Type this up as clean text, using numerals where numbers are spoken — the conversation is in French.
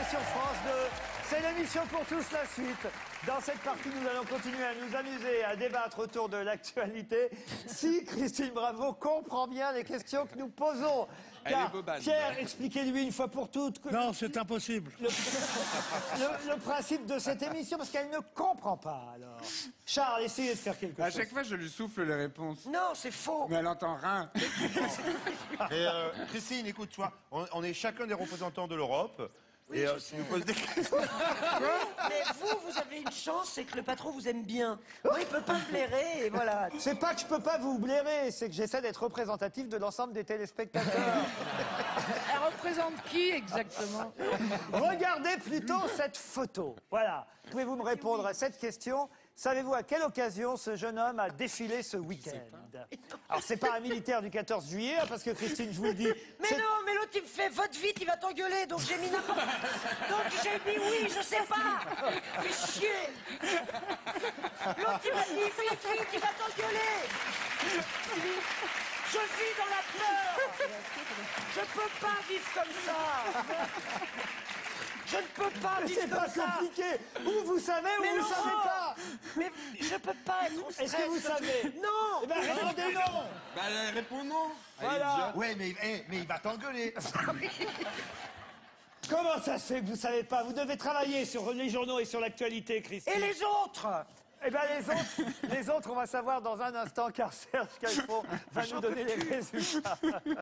sur France 2. C'est l'émission pour tous, la suite. Dans cette partie, nous allons continuer à nous amuser, à débattre autour de l'actualité. Si Christine Bravo comprend bien les questions que nous posons. Car, Pierre, expliquez-lui une fois pour toutes. Non, c'est impossible. Le principe de cette émission, parce qu'elle ne comprend pas, alors. Charles, essayez de faire quelque chose. À chaque fois, je lui souffle les réponses. Non, c'est faux. Mais elle entend rien. Et Christine, écoute, toi, on est chacun des représentants de l'Europe. Oui, et je tu nous poses des questions. Mais vous avez une chance, c'est que le patron vous aime bien. Moi, il peut pas me blairer, et voilà. C'est pas que je peux pas vous blairer, c'est que j'essaie d'être représentatif de l'ensemble des téléspectateurs. Elle représente qui exactement? Regardez plutôt cette photo. Voilà. Pouvez-vous me répondre à cette question? Savez-vous à quelle occasion ce jeune homme a défilé ce week-end? Alors, c'est pas un militaire du 14 juillet, hein, parce que Christine, je vous le dis... Mais non, mais l'autre, il me fait vote vite, il va t'engueuler, donc j'ai mis n'importe... Donc j'ai mis oui, je sais pas. Fais chier. L'autre, il m'a dit vite, il va t'engueuler. Je vis dans la peur. Je peux pas vivre comme ça. Je ne peux pas Mais vivre c'est comme pas ça. compliqué. Ou vous savez, ou vous savez pas. Mais je peux pas être au stress. Est-ce que vous savez? Non. Eh ben, répondez non. Bah, réponds non. Voilà. Ouais, mais il va t'engueuler. Comment ça se fait que vous savez pas? Vous devez travailler sur les journaux et sur l'actualité, Christine. Et les autres? Eh bien, les autres, on va savoir dans un instant, car Serge Calfon va nous donner les résultats.